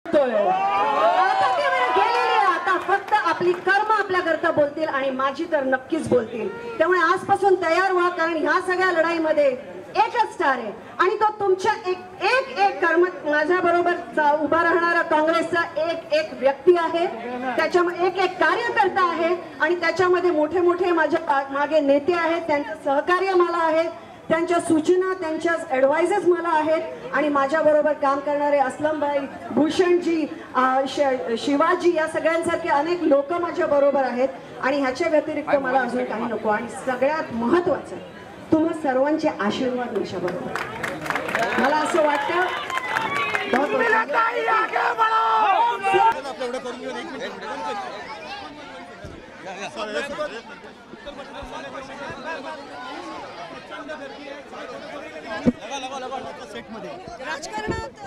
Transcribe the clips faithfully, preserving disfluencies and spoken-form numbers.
आता ते वेळ गेलेली आहे. आता फक्त आपली कर्म आपल्या करता बोलतील आणि माझी तर नक्कीच बोलतील. त्यामुळे आजपासून तयार व्हा, कारण ह्या सगळ्या लढाईमध्ये एकच स्टार आहे आणि तो तुमच्या एक एक एक कर्म माझ्या बरोबर उभा राहणारा काँग्रेसचा एक एक व्यक्ती आहे, त्याच्यामध्ये एक एक कार्यकर्ता आहे आणि त्याच्यामध्ये मोठे मोठे माझ्या मागे नेते आहेत. त्यांचं सहकार्य मला आहे, त्यांच्या सूचना त्यांच्या ॲडवाइजेस मला आहेत आणि माझ्या बरोबर काम करणारे असलमभाई, भूषणजी, शिवाजी या सगळ्यांसारखे अनेक लोक माझ्या बरोबर आहेत आणि ह्याच्या व्यतिरिक्त मला अजून काही नको. आणि सगळ्यात महत्त्वाचं तुम्हा सर्वांचे आशीर्वाद माझ्या बरोबर. मला असं वाटतं राजकारणात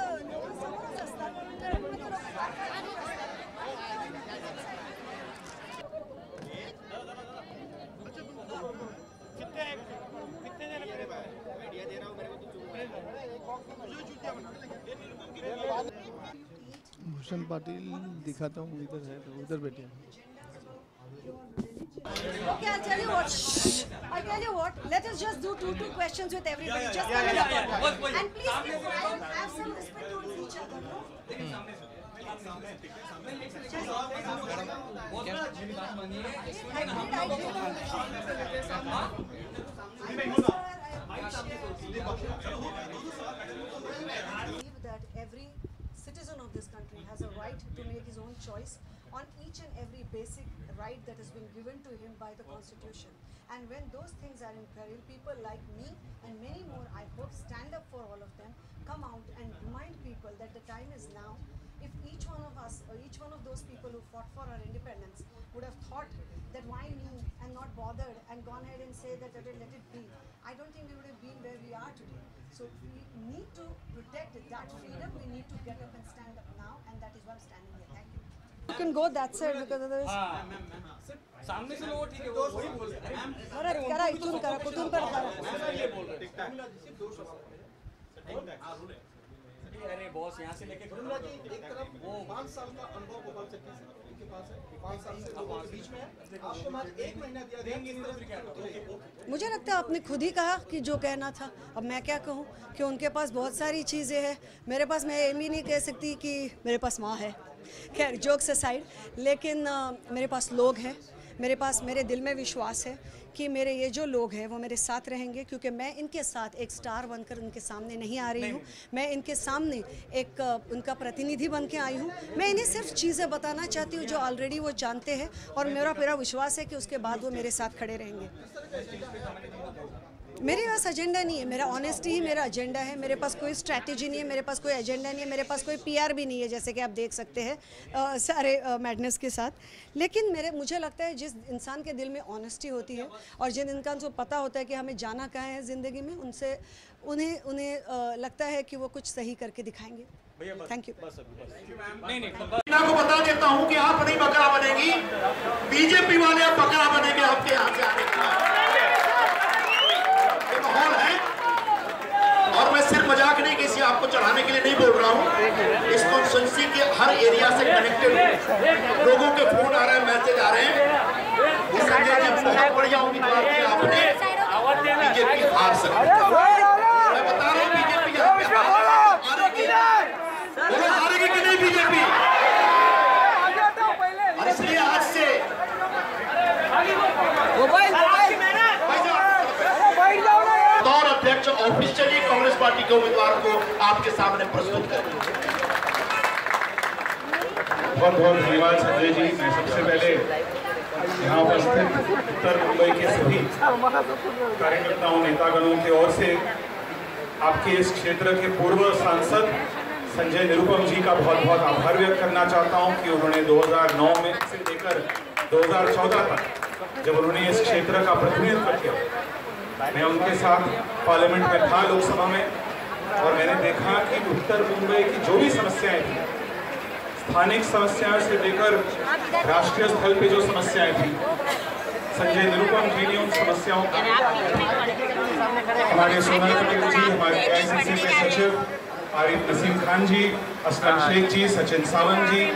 भूषण पाटिल दिखाता हूँ, इधर है तो उधर बैठे हैं. Okay, I'll tell you what. I'll tell you what. Let us just do two two questions with everybody. Yeah, yeah, just yeah, yeah, yeah, yeah. And please be quiet. Have some respect towards each other. No? That every citizen of this country has a right to make his own choice on each and every basic right that has been given to him by the Constitution. And when those things are in peril, people like me and many more, I hope, stand up for all of them, come out and remind people that the time is now. If each one of us, or each one of those people who fought for our independence would have thought that why me and not bothered and gone ahead and say that let it be, I don't think we would have been where we are today. So we need to protect that freedom. We need to get up and stand up now, and that is why I'm standing here. Thank you. You can go that side because otherwise. सामने से लोग ठीक है वो वही बोल रहे हैं. अरे करा इतुन करा कुतुन पर करा. ये बोल रहे हैं. अरे बॉस यहाँ से लेके गुरुला जी एक तरफ वो पाँच साल का अनुभव गोपाल चक्की से इनके पास है, पाँच साल से लोगों के बीच में है, आपको मात्र एक महीना दिया देंगे. मुझे लगता है आपने खुद ही कहा कि जो कहना था. अब मैं क्या कहूँ कि उनके पास बहुत सारी चीज़ें हैं, मेरे पास मैं ये भी नहीं कह सकती कि मेरे पास माँ है. खैर जोक्स असाइड, लेकिन आ, मेरे पास लोग हैं, मेरे पास मेरे दिल में विश्वास है कि मेरे ये जो लोग हैं वो मेरे साथ रहेंगे, क्योंकि मैं इनके साथ एक स्टार बनकर उनके सामने नहीं आ रही हूँ. मैं इनके सामने एक उनका प्रतिनिधि बन के आई हूँ. मैं इन्हें सिर्फ चीज़ें बताना चाहती हूँ जो ऑलरेडी वो जानते हैं और मेरा पूरा विश्वास है कि उसके बाद वो मेरे साथ खड़े रहेंगे. मेरे पास एजेंडा नहीं है, मेरा ऑनेस्टी ही मेरा एजेंडा है. मेरे पास कोई स्ट्रैटेजी नहीं है, मेरे पास कोई एजेंडा नहीं है, मेरे पास कोई पीआर भी नहीं है, जैसे कि आप देख सकते हैं आ, सारे मैडनेस के साथ. लेकिन मेरे मुझे लगता है जिस इंसान के दिल में ऑनेस्टी होती है और जिन इंसान को पता होता है कि हमें जाना कहाँ है ज़िंदगी में, उनसे उन्हें उन्हें आ, लगता है कि वो कुछ सही करके दिखाएंगे. Thank you. नहीं नहीं को बता देता हूँ कि आप नहीं बकरा बनेगी, बीजेपी वाले अब बकरा बनेंगे आपके यहाँ से आने के माहौल है. और मैं सिर्फ मजाक नहीं किसी आपको चढ़ाने के लिए नहीं बोल रहा हूँ. इस कॉन्स्टिट्यूंसी के हर एरिया से कनेक्टेड लोगों के फोन आ रहे हैं, मैसेज आ रहे हैं. संजय जी बहुत बढ़िया उम्मीदवार थे आपने, बीजेपी हार सकती है. मैं बता रहा हूँ बीजेपी यहाँ पे हारेगी, हारेगी कि नहीं बीजेपी. और इसलिए आज से दौर अध्यक्ष ऑफिशियली कांग्रेस पार्टी के उम्मीदवार को आपके सामने प्रस्तुत करेंगे. बहुत बहुत धन्यवाद संजय जी. मैं सबसे पहले यहाँ उपस्थित उत्तर मुंबई के सभी कार्यकर्ताओं नेतागणों की ओर से आपके इस क्षेत्र के पूर्व सांसद संजय निरुपम जी का बहुत बहुत आभार व्यक्त करना चाहता हूँ कि उन्होंने दो हज़ार नौ में से लेकर दो हज़ार चौदह तक जब उन्होंने इस क्षेत्र का प्रतिनिधित्व किया, मैं उनके साथ पार्लियामेंट में था, लोकसभा में, और मैंने देखा कि उत्तर मुंबई की जो भी समस्याएं थी, स्थानिक समस्याओं से लेकर राष्ट्रीय स्तर पे जो समस्याएं थी, संजय निरुपम जी ने उन समस्याओं को, हमारे सोनल पटेल जी, हमारे एआईसीसी के सचिव आरिफ नसीम खान जी, असलम शेख जी, सचिन सावंत जी,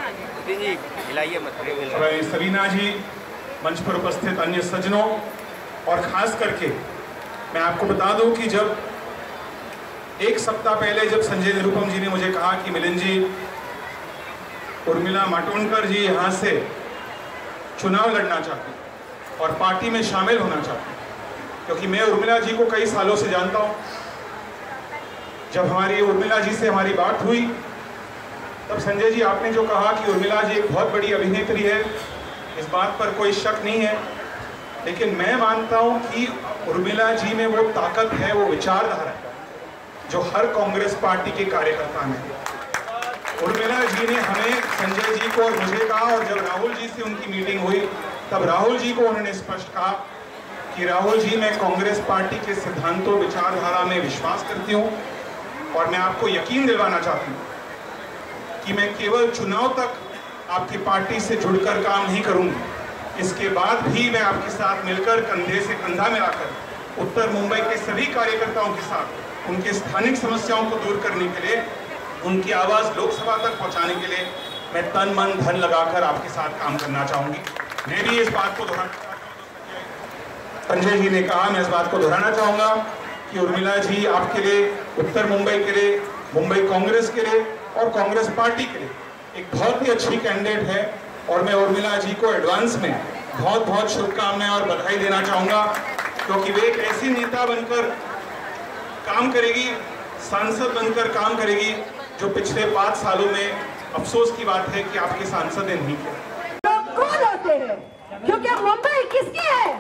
सबीना जी, मंच पर उपस्थित अन्य सज्जनों, और खास करके मैं आपको बता दूं कि जब एक सप्ताह पहले जब संजय निरुपम जी ने मुझे कहा कि मिलिंद जी, उर्मिला मातोंडकर जी यहाँ से चुनाव लड़ना चाहती और पार्टी में शामिल होना चाहती, क्योंकि मैं उर्मिला जी को कई सालों से जानता हूँ। जब हमारी उर्मिला जी से हमारी बात हुई तब संजय जी आपने जो कहा कि उर्मिला जी एक बहुत बड़ी अभिनेत्री है, इस बात पर कोई शक नहीं है, लेकिन मैं मानता हूँ कि उर्मिला जी में वो ताकत है, वो विचारधारा है जो हर कांग्रेस पार्टी के कार्यकर्ता में है। उर्मिला जी ने हमें, संजय जी को और मुझे कहा, और जब राहुल जी से उनकी मीटिंग हुई तब राहुल जी को उन्होंने स्पष्ट कहा कि राहुल जी, मैं कांग्रेस पार्टी के सिद्धांतों, विचारधारा में विश्वास करती हूँ, और मैं आपको यकीन दिलवाना चाहती हूँ कि मैं केवल चुनाव तक आपकी पार्टी से जुड़कर काम नहीं करूँगी, इसके बाद भी मैं आपके साथ मिलकर कंधे से कंधा मिलाकर उत्तर मुंबई के सभी कार्यकर्ताओं के साथ उनके स्थानिक समस्याओं को दूर करने के लिए, उनकी आवाज़ लोकसभा तक पहुंचाने के लिए मैं तन मन धन लगाकर आपके साथ काम करना चाहूंगी। मैं भी इस बात को दोहराना, संजय जी ने कहा, मैं इस बात को दोहराना चाहूंगा कि उर्मिला जी आपके लिए, उत्तर मुंबई के लिए, मुंबई कांग्रेस के लिए और कांग्रेस पार्टी के लिए एक बहुत ही अच्छी कैंडिडेट है, और मैं उर्मिला जी को एडवांस में बहुत बहुत शुभकामनाएं और बधाई देना चाहूंगा, क्योंकि वे एक ऐसी नेता बनकर काम करेगी, सांसद बनकर काम करेगी, जो पिछले पाँच सालों में अफसोस की बात है कि आपके सांसद नहीं किया। लोग कौन होते हैं? क्योंकि मुंबई किसकी है?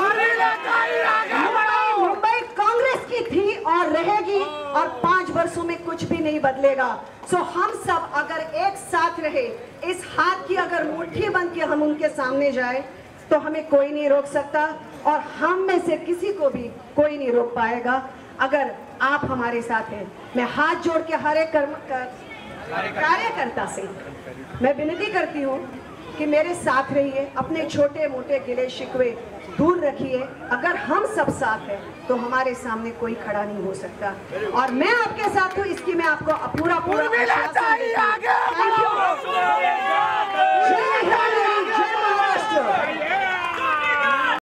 मुंबई मुंबई कांग्रेस की थी और रहेगी, और पांच वर्षों में कुछ भी नहीं बदलेगा। सो हम सब अगर एक साथ रहे, इस हाथ की अगर मुट्ठी बन के हम उनके सामने जाए तो हमें कोई नहीं रोक सकता, और हम में से किसी को भी कोई नहीं रोक पाएगा अगर आप हमारे साथ हैं। मैं हाथ जोड़ के हर एक कर्म कार्यकर्ता से मैं विनती करती हूँ कि मेरे साथ रहिए, अपने छोटे मोटे गिले शिकवे दूर रखिए। अगर हम सब साथ हैं तो हमारे सामने कोई खड़ा नहीं हो सकता, और मैं आपके साथ हूँ, इसकी मैं आपको पूरा पूरा